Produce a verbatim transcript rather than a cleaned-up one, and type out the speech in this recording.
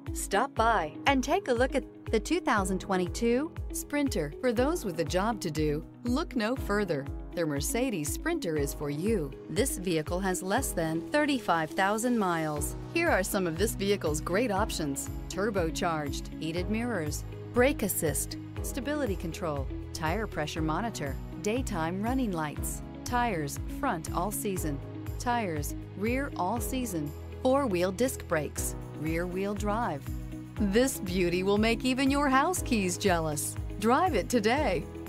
Stop by and take a look at the two thousand twenty-two Sprinter. For those with a job to do, look no further. The Mercedes Sprinter is for you. This vehicle has less than thirty-five thousand miles. Here are some of this vehicle's great options: turbocharged, heated mirrors, brake assist, stability control, tire pressure monitor, daytime running lights, tires front all season, tires rear all season, four-wheel disc brakes, rear-wheel drive. This beauty will make even your house keys jealous. Drive it today.